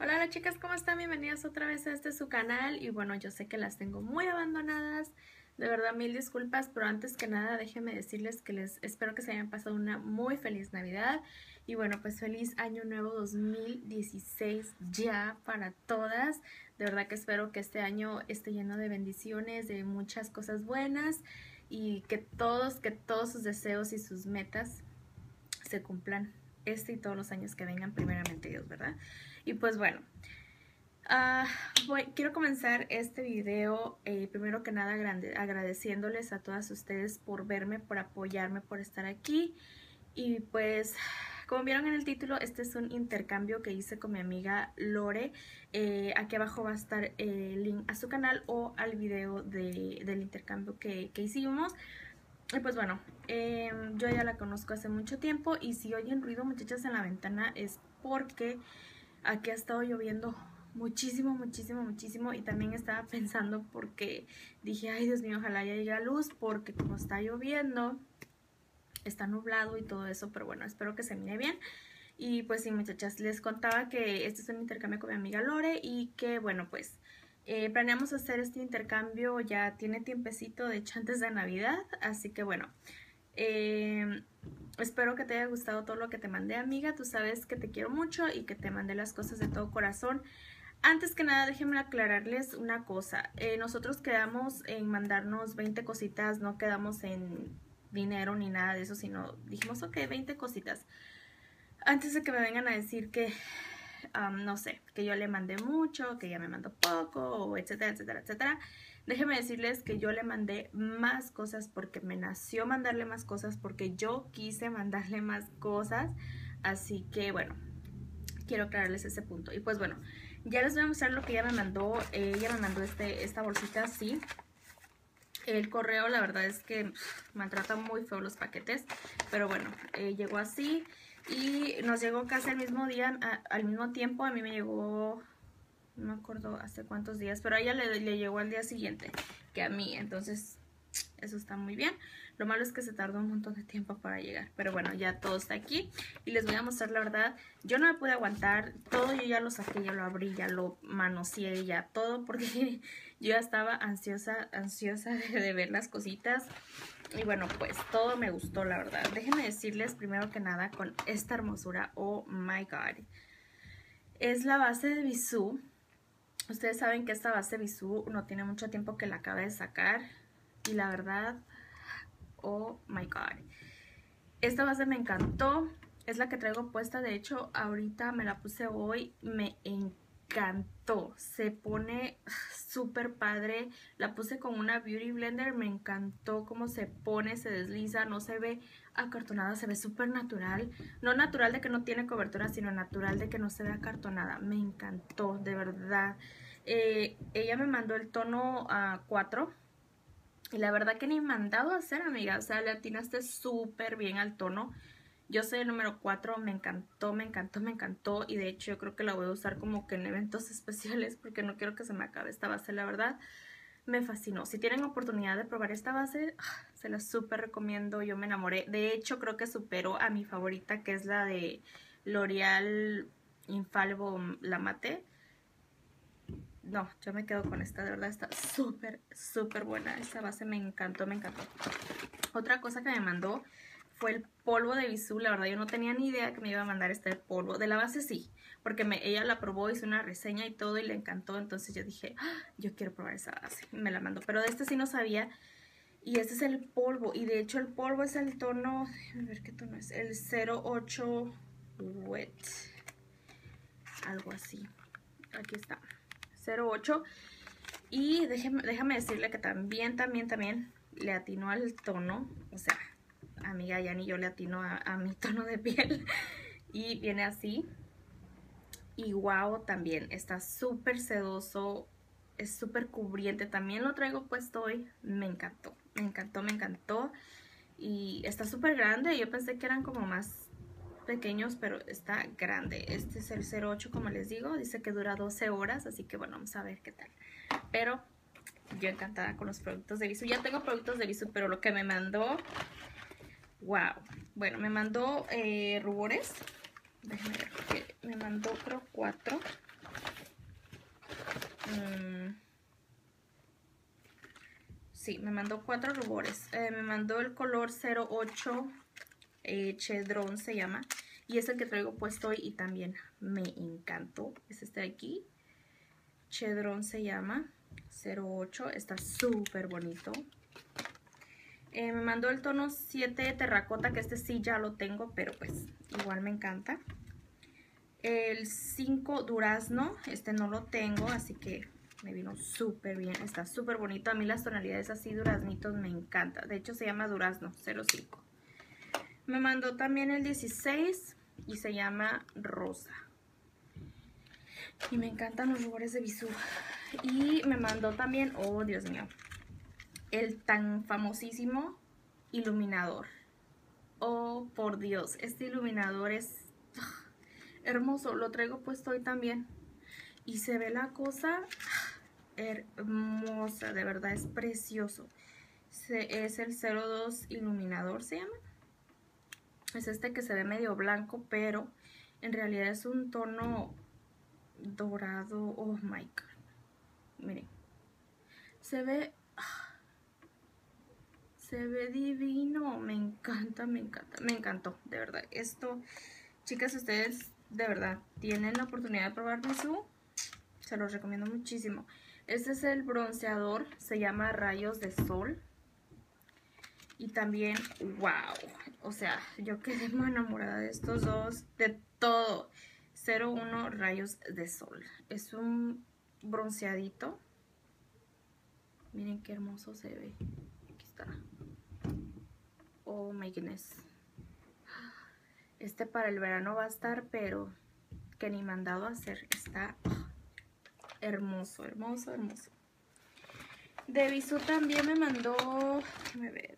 Hola, hola chicas, ¿cómo están? Bienvenidas otra vez a su canal. Y bueno, yo sé que las tengo muy abandonadas. De verdad, mil disculpas, pero antes que nada déjenme decirles que les espero que se hayan pasado una muy feliz Navidad. Y bueno, pues feliz Año Nuevo 2016 ya para todas. De verdad que espero que este año esté lleno de bendiciones, de muchas cosas buenas y que todos sus deseos y sus metas se cumplan este y todos los años que vengan, primeramente Dios, ¿verdad? Y pues bueno, quiero comenzar este video primero que nada agradeciéndoles a todas ustedes por verme, por apoyarme, por estar aquí. Y pues como vieron en el título, este es un intercambio que hice con mi amiga Lore. Aquí abajo va a estar el link a su canal o al video del intercambio que hicimos. Y pues bueno, yo ya la conozco hace mucho tiempo y si oyen ruido, muchachas, en la ventana es porque aquí ha estado lloviendo muchísimo, muchísimo, muchísimo. Y también estaba pensando porque dije, ay Dios mío, ojalá ya llegue a luz porque como está lloviendo, está nublado y todo eso, pero bueno, espero que se mire bien. Y pues sí, muchachas, les contaba que este es un intercambio con mi amiga Lore y que bueno, pues planeamos hacer este intercambio, ya tiene tiempecito, de hecho antes de Navidad, así que bueno, espero que te haya gustado todo lo que te mandé, amiga. Tú sabes que te quiero mucho y que te mandé las cosas de todo corazón. Antes que nada, déjenme aclararles una cosa. Nosotros quedamos en mandarnos 20 cositas, no quedamos en dinero ni nada de eso, sino dijimos, ok, 20 cositas. Antes de que me vengan a decir que, no sé, que yo le mandé mucho, que ella me mandó poco, o etcétera, etcétera, etcétera. Déjenme decirles que yo le mandé más cosas porque me nació mandarle más cosas, porque yo quise mandarle más cosas. Así que bueno, quiero aclararles ese punto. Y pues bueno, ya les voy a mostrar lo que ella me mandó. Ella me mandó esta bolsita así. El correo, la verdad es que maltrata muy feo los paquetes, pero bueno, llegó así y nos llegó casi al mismo día, al mismo tiempo. A mí me llegó, no me acuerdo hace cuántos días, pero a ella le llegó al día siguiente que a mí, entonces eso está muy bien. Lo malo es que se tardó un montón de tiempo para llegar, pero bueno, ya todo está aquí y les voy a mostrar la verdad. Yo no me pude aguantar, todo yo ya lo saqué, ya lo abrí, ya lo manoseé, ya todo, porque yo ya estaba ansiosa de ver las cositas. Y bueno, pues todo me gustó, la verdad. Déjenme decirles primero que nada con esta hermosura. Oh my god, es la base de Bisú. Ustedes saben que esta base Bisú no tiene mucho tiempo que la acabé de sacar y la verdad, oh my god, esta base me encantó. Es la que traigo puesta, de hecho ahorita me la puse hoy, me encantó, se pone súper padre. La puse con una Beauty Blender, me encantó cómo se pone, se desliza, no se ve acartonada, se ve súper natural. No natural de que no tiene cobertura, sino natural de que no se ve acartonada. Me encantó, de verdad. Ella me mandó el tono 4 y la verdad que ni mandado a hacer, amiga. O sea, le atinaste súper bien al tono. Yo soy el número 4, me encantó, me encantó, me encantó. Y de hecho yo creo que la voy a usar como que en eventos especiales porque no quiero que se me acabe esta base, la verdad. Me fascinó. Si tienen oportunidad de probar esta base, se la súper recomiendo. Yo me enamoré. De hecho creo que superó a mi favorita, que es la de L'Oreal Infallible La Mate. No, yo me quedo con esta, de verdad está súper, súper buena. Esta base me encantó, me encantó. Otra cosa que me mandó fue el polvo de Bisú. La verdad yo no tenía ni idea que me iba a mandar este polvo. De la base sí, porque ella la probó, hizo una reseña y todo y le encantó. Entonces yo dije, yo quiero probar esa base. Me la mandó, pero de este sí no sabía. Y este es el polvo. Y de hecho el polvo es el tono, déjame ver qué tono es, el 08 Wet, algo así. Aquí está, 08. Y déjame decirle que también le atinó al tono. O sea, amiga, ya ni yo le atino a mi tono de piel. Y viene así. Y wow, también está súper sedoso. Es súper cubriente. También lo traigo puesto hoy. Me encantó, me encantó, me encantó. Y está súper grande. Yo pensé que eran como más pequeños, pero está grande. Este es el 08, como les digo. Dice que dura 12 horas, así que bueno, vamos a ver qué tal. Pero yo encantada con los productos de Bisú. Ya tengo productos de Bisú, pero lo que me mandó, wow. Bueno, me mandó rubores. Déjenme ver, porque me mandó creo 4. Sí, me mandó 4 rubores. Me mandó el color 08 Chedrón se llama. Y es el que traigo puesto hoy y también me encantó. Es este de aquí. Chedrón se llama. 08. Está súper bonito. Me mandó el tono 7 terracota, que este sí ya lo tengo, pero pues igual me encanta. El 5 durazno, este no lo tengo, así que me vino súper bien. Está súper bonito. A mí las tonalidades así duraznitos me encanta. De hecho se llama durazno 05. Me mandó también el 16 y se llama rosa. Y me encantan los rubores de Bisú. Y me mandó también, oh Dios mío, el tan famosísimo iluminador. Oh por Dios, este iluminador es hermoso. Lo traigo puesto hoy también. Y se ve la cosa hermosa, de verdad es precioso. Es el 02 iluminador se llama. Es este que se ve medio blanco, pero en realidad es un tono dorado. Oh my god. Miren. Se ve divino. Me encanta, me encanta. Me encantó, de verdad. Esto, chicas, ustedes de verdad tienen la oportunidad de probar Bisú. Se los recomiendo muchísimo. Este es el bronceador. Se llama Rayos de Sol. Y también, wow, o sea, yo quedé muy enamorada de estos dos, de todo. 01 Rayos de Sol. Es un bronceadito. Miren qué hermoso se ve. Aquí está. Oh my goodness. Este para el verano va a estar, pero que ni mandado a hacer. Está hermoso, hermoso, hermoso. De Bisú también me mandó, déjame ver,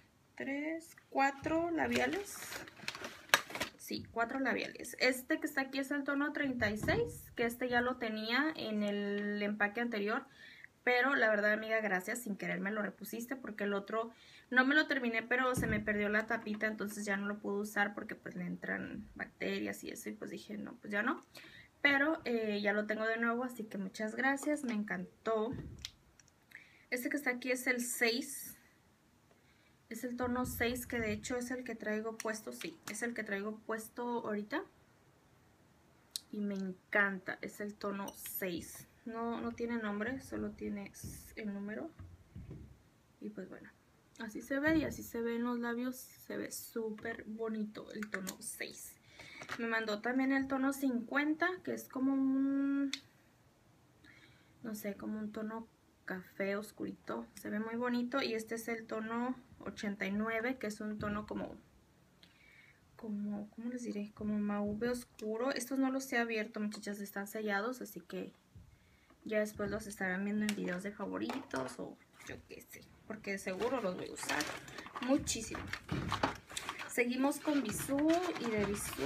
4 labiales. Sí, 4 labiales. Este que está aquí es el tono 36, que este ya lo tenía en el empaque anterior. Pero la verdad, amiga, gracias, sin querer me lo repusiste porque el otro no me lo terminé, pero se me perdió la tapita, entonces ya no lo pude usar porque pues le entran bacterias y eso, y pues dije, no, pues ya no. Pero ya lo tengo de nuevo, así que muchas gracias, me encantó. Este que está aquí es el 6. Es el tono 6, que de hecho es el que traigo puesto, sí, es el que traigo puesto ahorita. Y me encanta, es el tono 6. No tiene nombre, solo tiene el número. Y pues bueno, así se ve y así se ven los labios. Se ve súper bonito el tono 6. Me mandó también el tono 50, que es como un, no sé, como un tono café oscurito. Se ve muy bonito. Y este es el tono 89, que es un tono como ¿cómo les diré? Como mauve oscuro. Estos no los he abierto, muchachas, están sellados, así que ya después los estarán viendo en videos de favoritos o yo qué sé, porque seguro los voy a usar muchísimo. Seguimos con Bisú, y de Bisú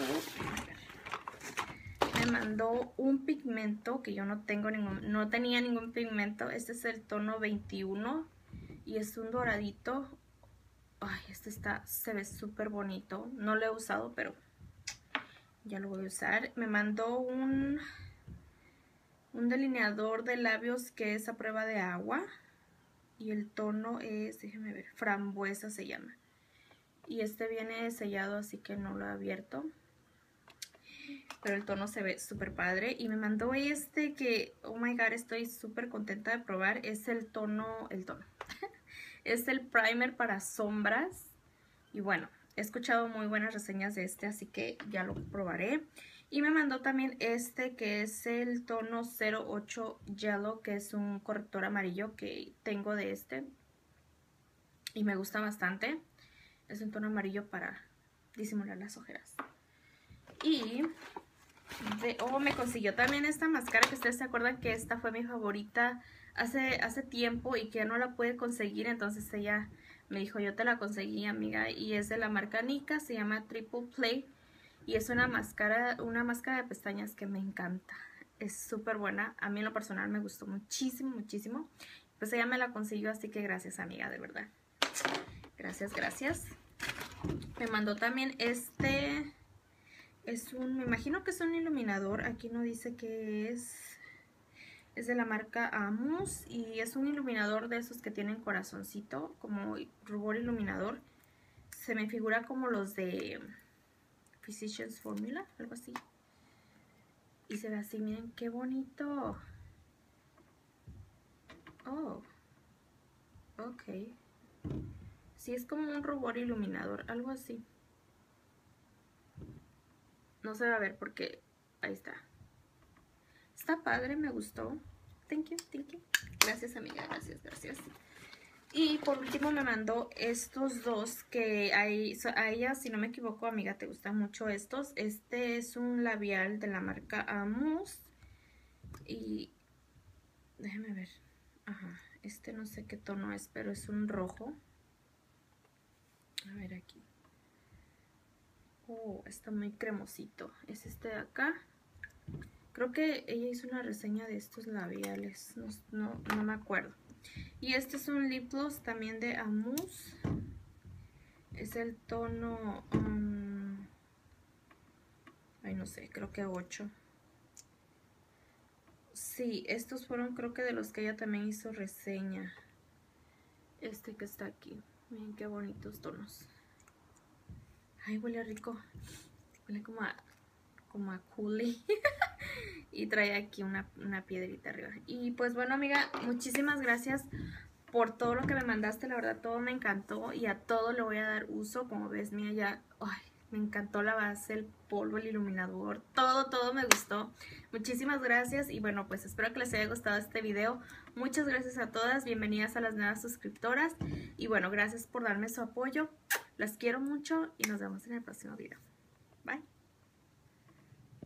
me mandó un pigmento que yo no tenía ningún pigmento. Este es el tono 21 y es un doradito. Ay, este se ve súper bonito. No lo he usado, pero ya lo voy a usar. Me mandó un delineador de labios que es a prueba de agua. Y el tono es, déjenme ver, frambuesa se llama. Y este viene sellado, así que no lo he abierto. Pero el tono se ve súper padre. Y me mandó este que, oh my god, estoy súper contenta de probar. Es el tono. Es el primer para sombras. Y bueno, he escuchado muy buenas reseñas de este, así que ya lo probaré. Y me mandó también este que es el tono 08 Yellow, que es un corrector amarillo que tengo de este. Y me gusta bastante. Es un tono amarillo para disimular las ojeras. Y me consiguió también esta máscara, que ustedes se acuerdan que esta fue mi favorita hace tiempo y que ya no la pude conseguir. Entonces ella me dijo, yo te la conseguí, amiga, y es de la marca Nika, se llama Triple Play. Y es una máscara de pestañas que me encanta. Es súper buena. A mí en lo personal me gustó muchísimo, muchísimo. Pues ella me la consiguió, así que gracias, amiga, de verdad. Gracias, gracias. Me mandó también este. Me imagino que es un iluminador. Aquí no dice qué es. Es de la marca Amus y es un iluminador de esos que tienen corazoncito, como rubor iluminador. Se me figura como los de Physicians Formula, algo así. Y se ve así, miren qué bonito. Oh, ok. Sí, es como un rubor iluminador, algo así. No se va a ver porque ahí está. Está padre, me gustó. Thank you, thank you. Gracias, amiga, gracias, gracias. Y por último me mandó estos dos que a ella, si no me equivoco, amiga, te gustan mucho estos. Este es un labial de la marca Amus. Y déjeme ver. Ajá, este no sé qué tono es, pero es un rojo. A ver aquí. Oh, está muy cremosito. Es este de acá. Creo que ella hizo una reseña de estos labiales. No me acuerdo. Y este es un lip gloss también de Amus. Es el tono... ay, no sé, creo que 8. Sí, estos fueron creo que de los que ella también hizo reseña. Este que está aquí. Miren qué bonitos tonos. Ay, huele rico. Huele como a Kool-Aid. Y trae aquí una piedrita arriba. Y pues bueno, amiga, muchísimas gracias por todo lo que me mandaste. La verdad, todo me encantó y a todo le voy a dar uso. Como ves, mira ya... Ay, me encantó la base, el polvo, el iluminador. Todo me gustó. Muchísimas gracias. Y bueno, pues espero que les haya gustado este video. Muchas gracias a todas. Bienvenidas a las nuevas suscriptoras. Y bueno, gracias por darme su apoyo. Las quiero mucho y nos vemos en el próximo video. Bye.